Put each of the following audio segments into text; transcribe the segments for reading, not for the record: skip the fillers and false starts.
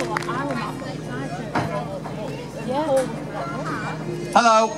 Hello.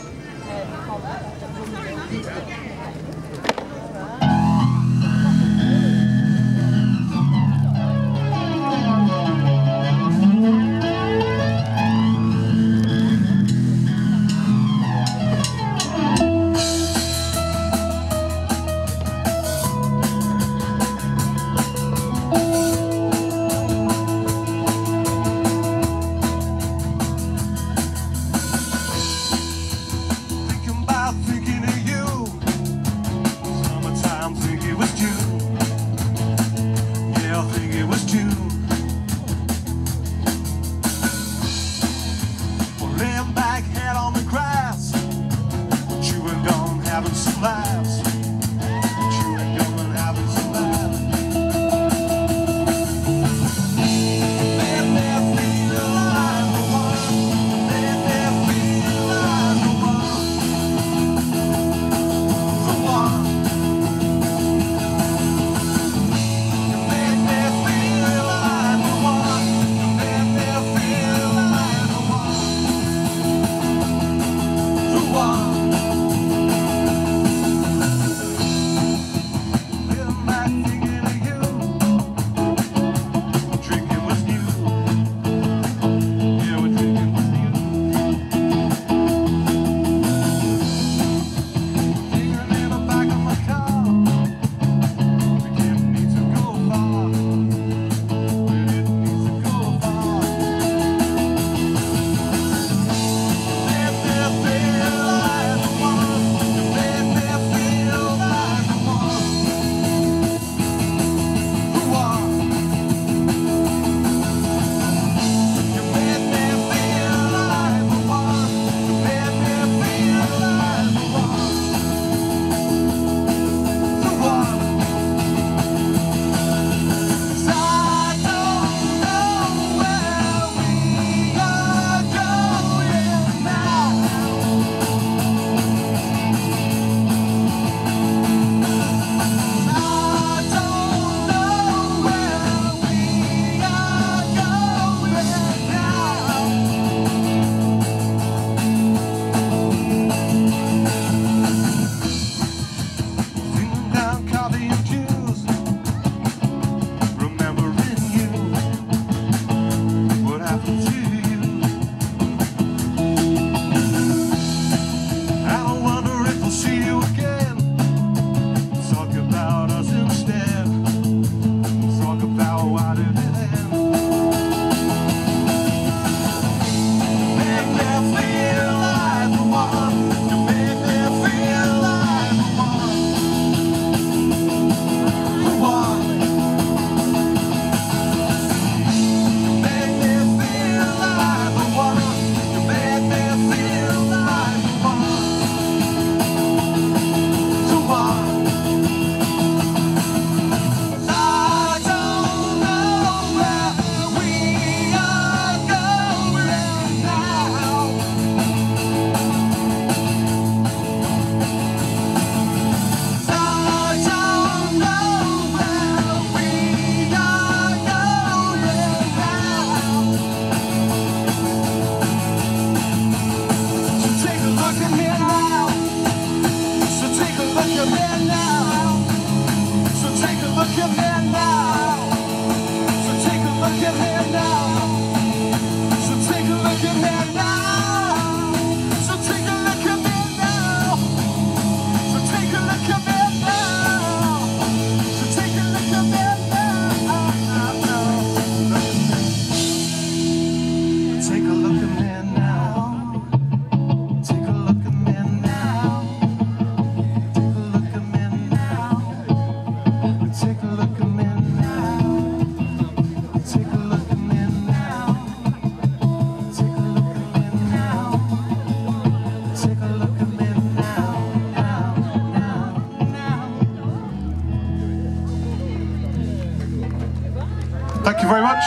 Thank you very much.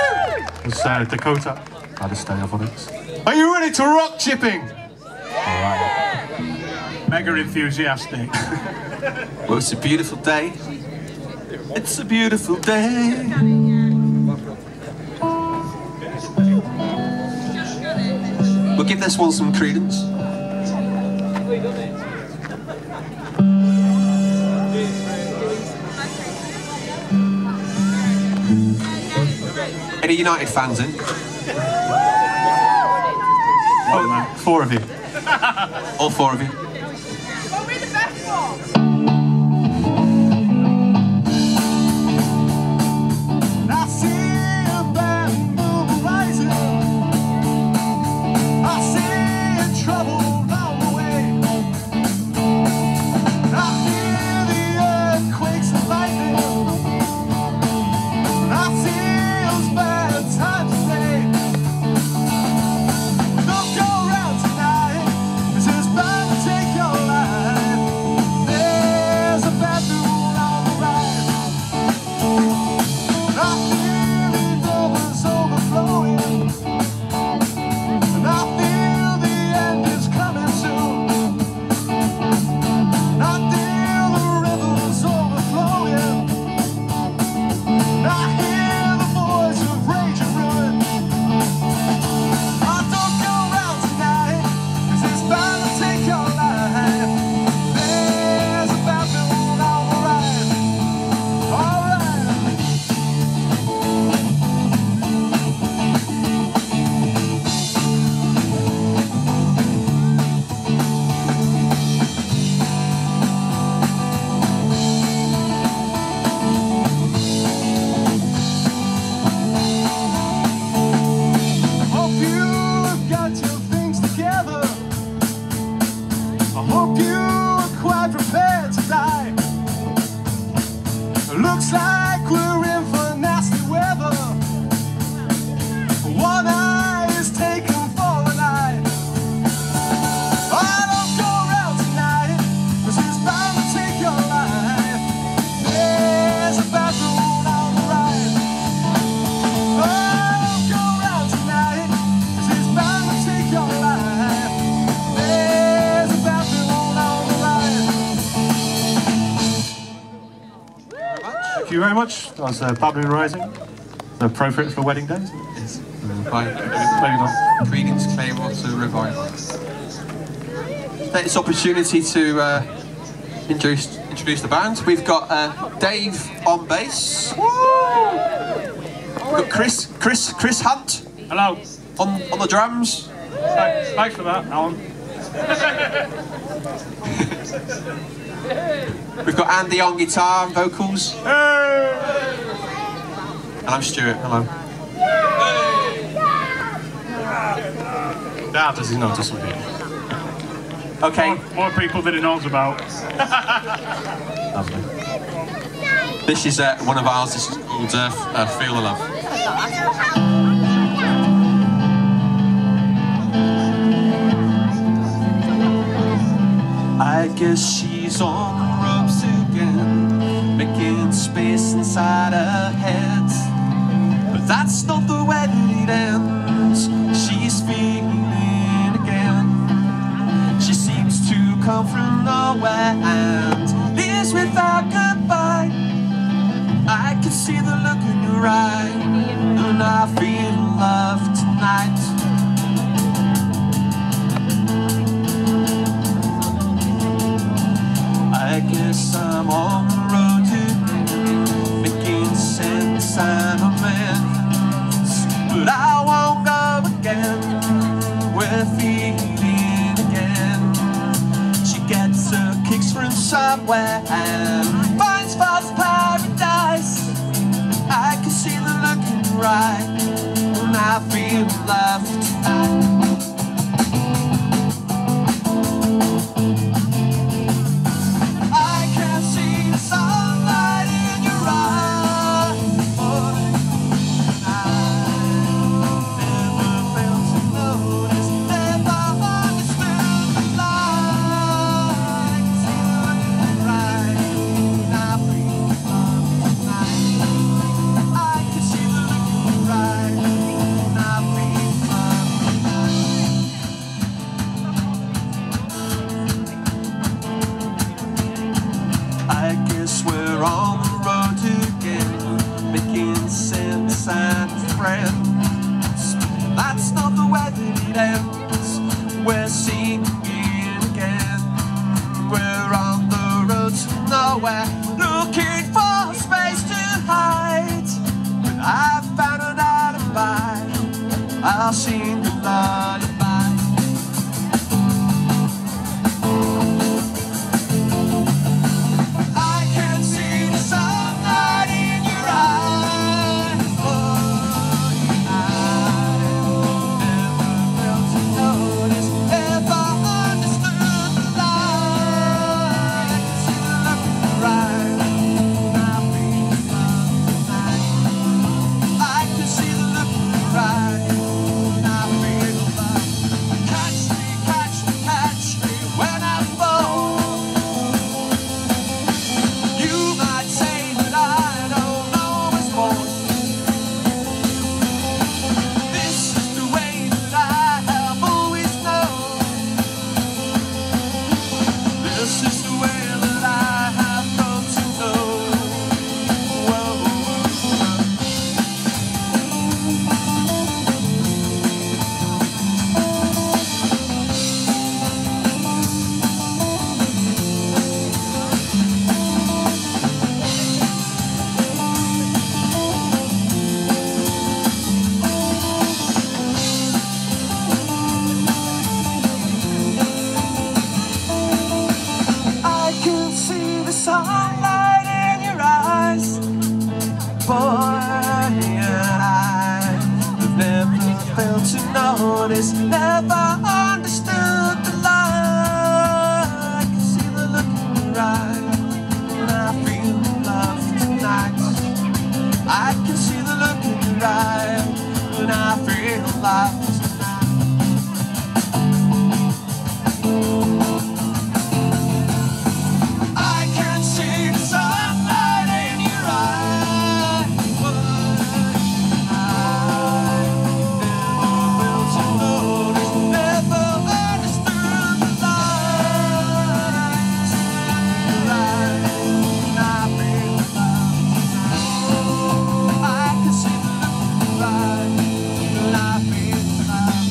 It's Dakota by the Stereophonics. Are you ready to rock, Chipping? All right. Mega enthusiastic. Well, it's a beautiful day. It's a beautiful day. We'll give this one some credence. Any United fans in? Oh, man. 4 of you. All 4 of you. What were the best one? I see a bamboo rising. I see trouble on the way. I hear the earthquakes and lightning. I see those bad times today. Don't go around tonight, 'cause it's bound to take your life. There's a bad moon on the rise. I feel the rivers overflowing, and I feel the end is coming soon. I feel the rivers overflowing, and I hear the voice of rage and ruin. I don't go around tonight, 'cause it's bound to take your life. There's a bad moon on the rise. All right. Hope you've got your things together. I hope you're quite prepared to die. Looks like we're in for nasty weather. One eye is taken for an eye. I don't go around tonight, 'cause it's bound to take your life. There's a bad moon on the rise. I don't go around tonight, 'cause it's bound to take your life. There's a bad moon on the rise. Thank you very much. That was Babylon Rising. Is that appropriate for wedding days? Yes. By Maybe not. Creedence Clearwater Revival. Take this opportunity to introduce the band. We've got Dave on bass. We've got Chris Hunt Hello. on the drums. Thanks for that, Alan. We've got Andy on guitar and vocals. And I'm Stuart. Hello. Now does he notice with you? Okay, More people than he knows about. Lovely. this is one of ours. This is called Feel the Love. I guess she's on the ropes again, making space inside her head. But that's not the way that it ends. She's feeling again. She seems to come from nowhere and leaves without goodbye. I can see the look in your eye, and I feel love tonight. I guess I'm on the road to making sense and amends, but I won't go again. We're feeling again. She gets her kicks from somewhere and finds false paradise. I can see the look in your eye, and I feel love tonight. I guess we're on the road again, making sense and friends. That's not the way that it ends. we're singing again. We're on the road to nowhere, looking for space to hide. But I found an alibi, I'll sing the lullaby. I can see the sunlight in your eyes. Oh, I never failed to notice, never understood the lie. I can see the look in your eyes, and I feel love tonight. I can see the look in your eyes, and I feel love. Catch me, catch me, catch me when I fall. You might say that I don't know what's more. This is the way that I have always known. This is the way that I have come to know. Whoa. I can see the sunlight in your eyes, boy, and I have never failed to notice, never understood the lie. I can see the look in your eyes, and I feel love tonight. I can see the look in your eyes, and I feel love tonight. I can see the sunlight in your eyes, but I never failed to notice, never understood the lie. And I feel love. I can see the look in your eyes, and I feel love.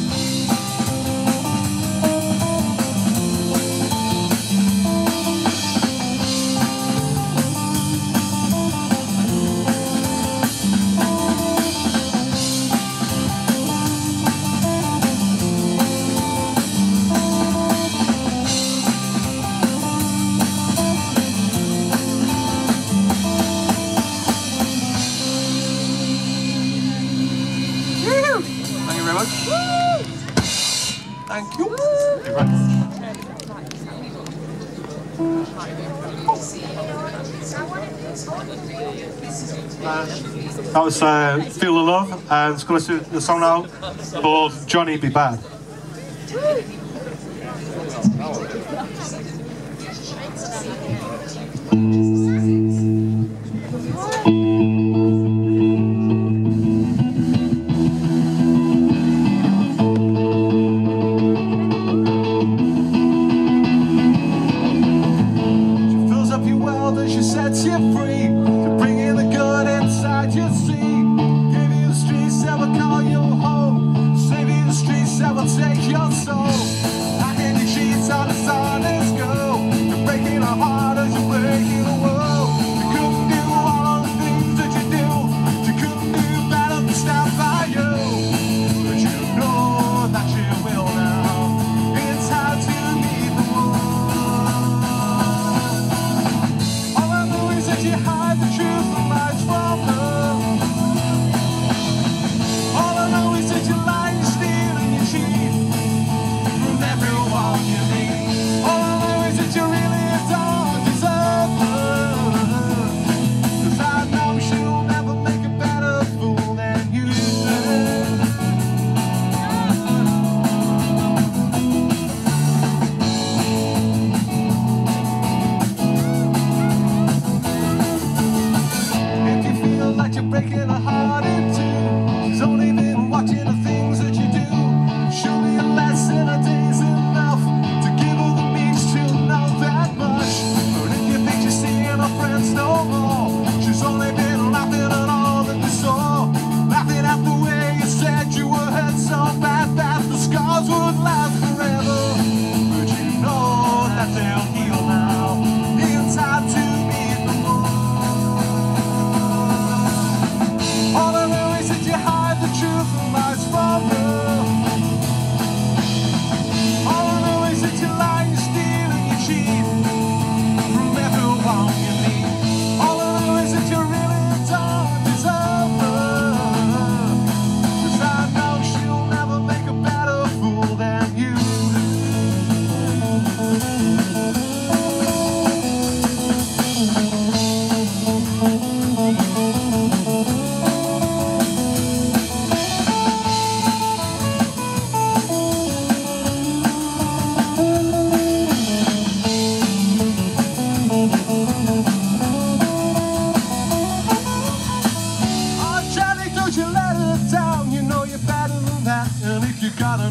Thank you very much. Thank you. That was Feel the Love, and it's going to the song now called Johnny Be Bad. She fills up your world and she sets you free, to bring in the good inside your sea. Give you the streets that will call you home, save you the streets that will take your soul. I hear the sheets on the side.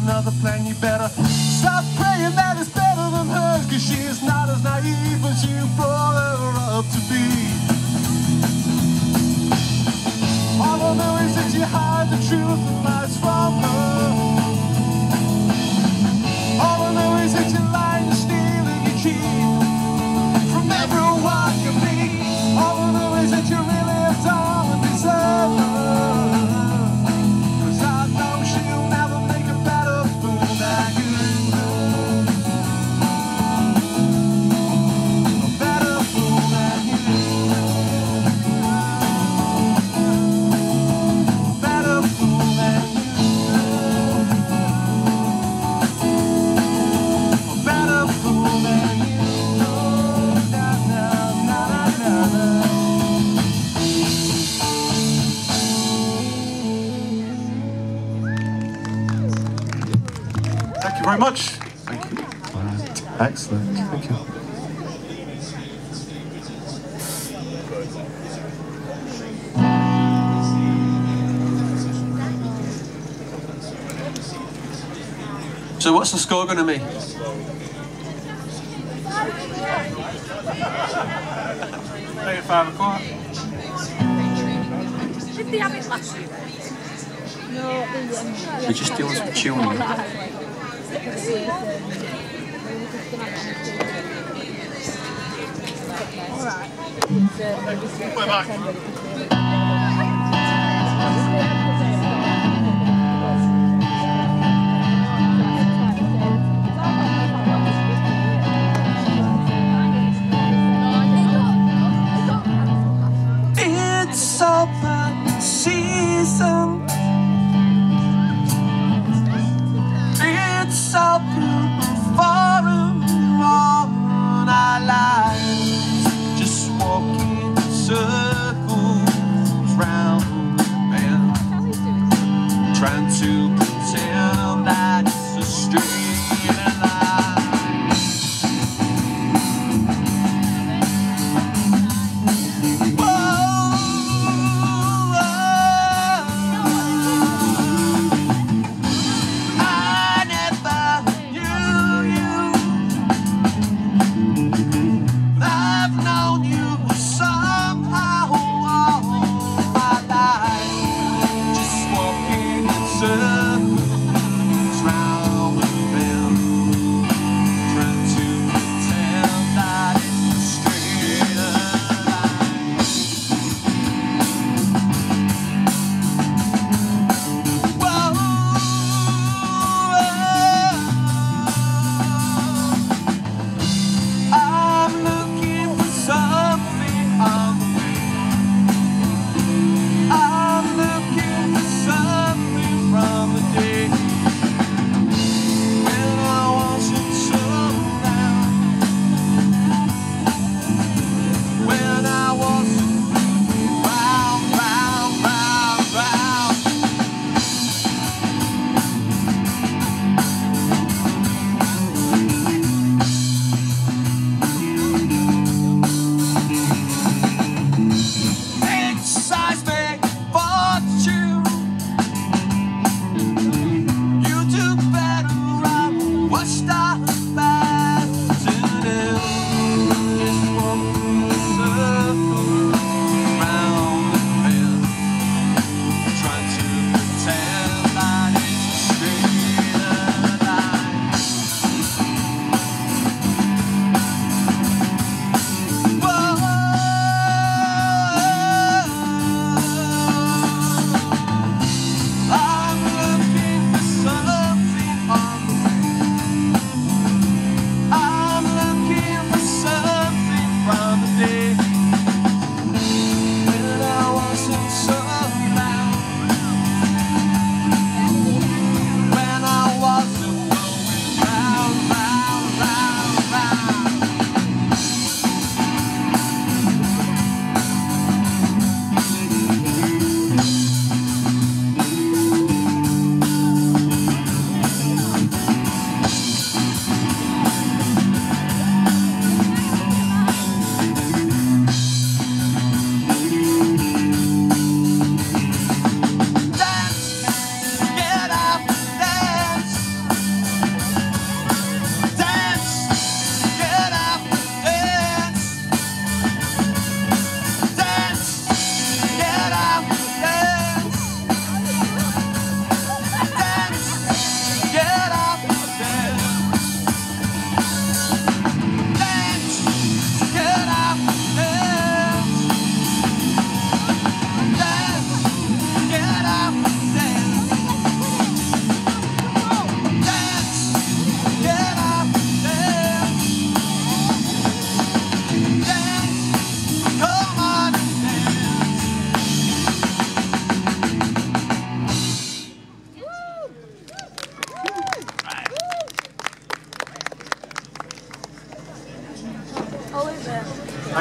another plan, you better stop praying that it's better than hers, 'cause she's not as naive as you brought her up to be. All I know is that you hide the truth and lies from her. All I know is that you lie and steal and you cheat from everyone you meet. All I know is that you really adore and deserve her, 'cause I know she'll never make a better fool than you. A better fool than you. A better fool than you. A better fool than you. Na, na, na, na, na, na. Thank you very much. Thank you. Excellent. Thank you. So what's the score going to be? Play at 5 o'clock. Did they have it last year? We're just doing some tuning. We're back. It's open season. It's open for all our lives. Just walking in circles round and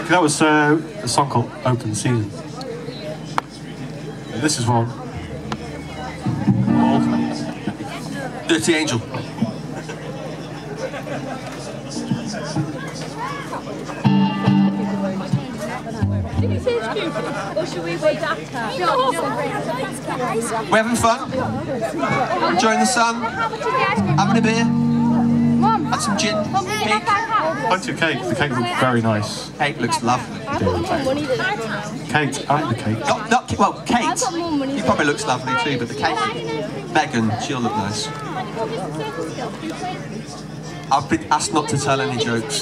Okay, that was a song called Open Season. And this is one called Dirty Angel. Did you say it's stupid? Or should we wait after? We're having fun? Enjoying the sun? Having a beer? Had some gin? Cake? plenty of cake. The cake looks very nice. Cake looks lovely. Kate and the cake. Well, Kate, he probably looks lovely too, but the cake, Megan, she'll look nice. I've been asked not to tell any jokes.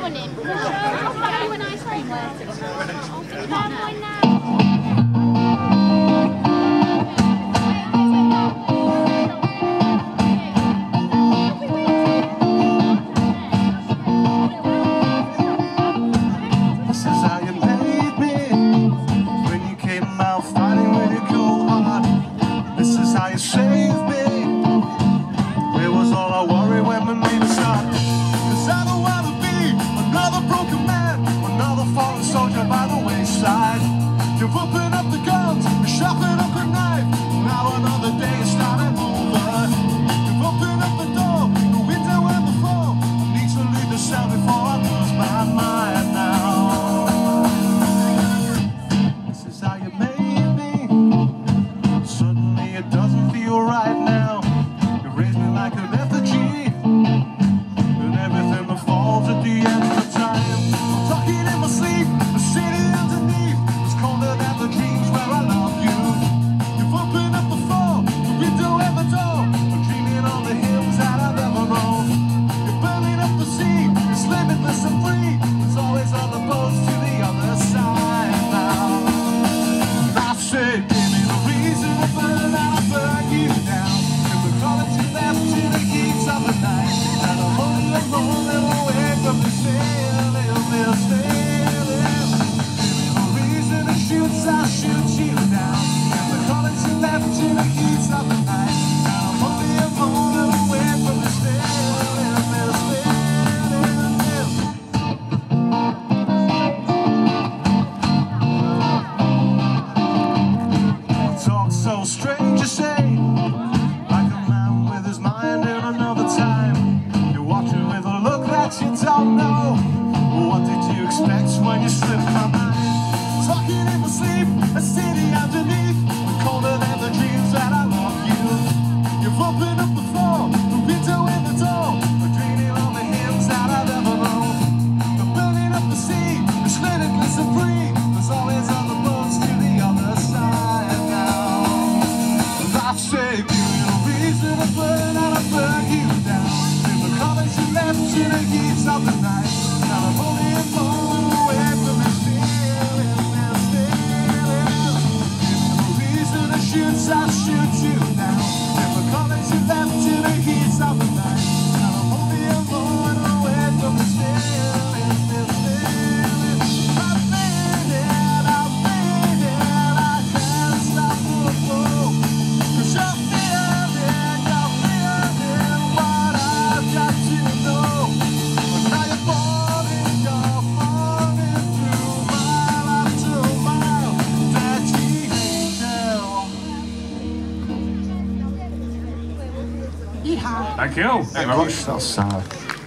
Thank you. Thank you very much. That's sad.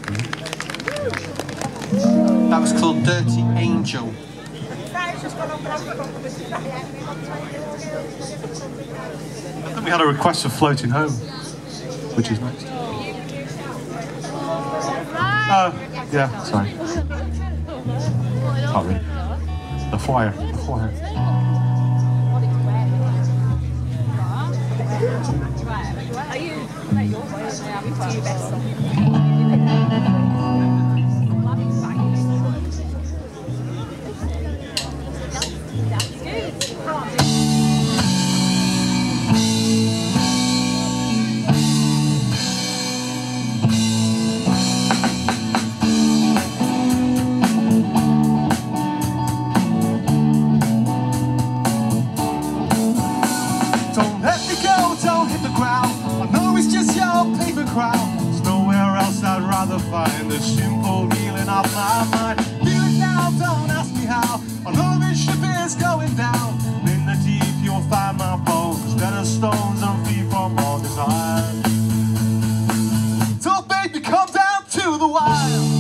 That was called Dirty Angel. I think we had a request for Floating Home, which is next. Yeah, sorry. Can't read. The flyer. The flyer. Are you your voice now? Do your best song. Find the simple healing of my mind. Feel it now, don't ask me how. going down. In the deep you'll find my bones, better stones and free from all desire. So baby, come down to the wild.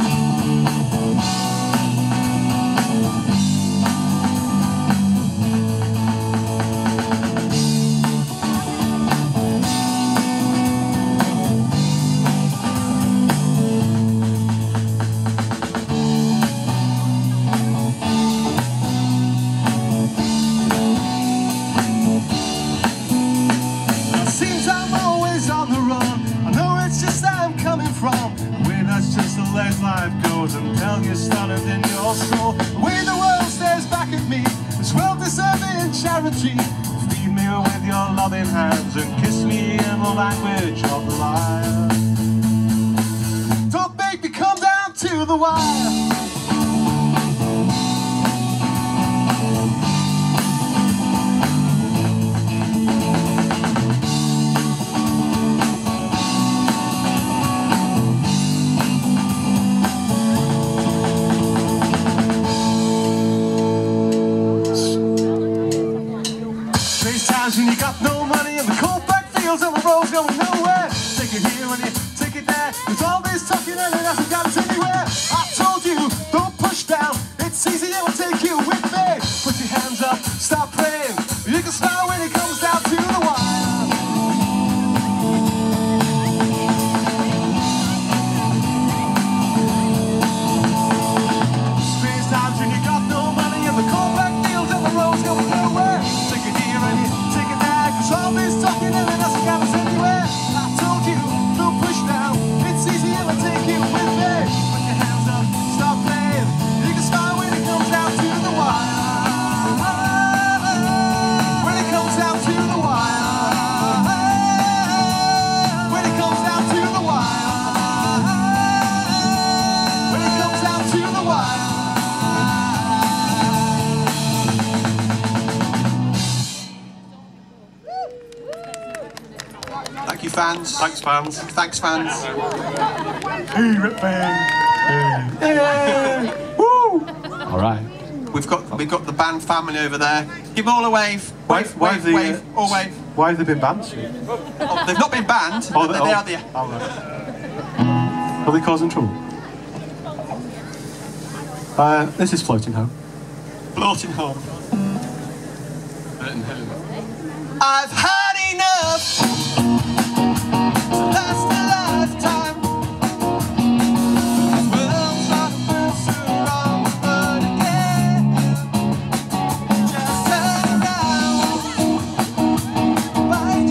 Life goes until you're stunned in your soul. The way the world stares back at me, this well-deserving charity. Feed me with your loving hands and kiss me in the language of the lyre. Don't make me come down to the wire. When you got no money and the cold black fields and the roads going nowhere. Take it here and you take it there. There's all this talking and it hasn't got us anywhere. I told you, don't push down. It's easy, I will take you with me. Put your hands up, stop playing. You can smile when it comes down to the wire. Space times when you got no money and the cold black fields and the roads going nowhere. Take it here and you all this talking and it doesn't get us anywhere. I told you, don't push down. It's easy, I'll take you with me. Put your hands up, stop playing. You can smile when it comes down to the wire. When it comes down to the wire. When it comes down to the wire. When it comes down to the wire. Thank you, fans. Thanks, fans. Thanks, fans. Hey, Rip Bang. Hey. Woo. All right. We've got the band family over there. Give them all a wave. Wave, wave, wave, all wave. Why have they been banned? Oh, they've not been banned. Oh, they are there. Oh, right. Are they causing trouble? This is Floating Home. Floating home. I've had